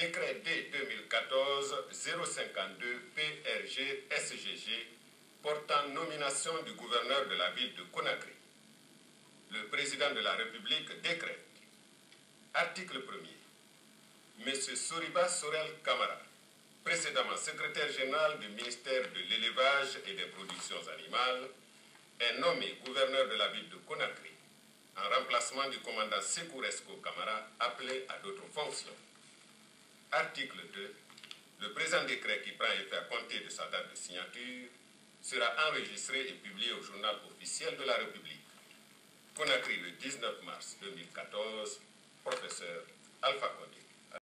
Décret D 2014-052 PRG SGG portant nomination du gouverneur de la ville de Conakry. Le président de la République décrète. Article 1er. M. Soriba Sorel Kamara, précédemment secrétaire général du ministère de l'élevage et des productions animales, est nommé gouverneur de la ville de Conakry en remplacement du commandant Sekouresko Kamara appelé à d'autres fonctions. Article 2. Le présent décret qui prend effet à compter de sa date de signature sera enregistré et publié au journal officiel de la République. Conakry le 19 mars 2014, professeur Alpha Condé.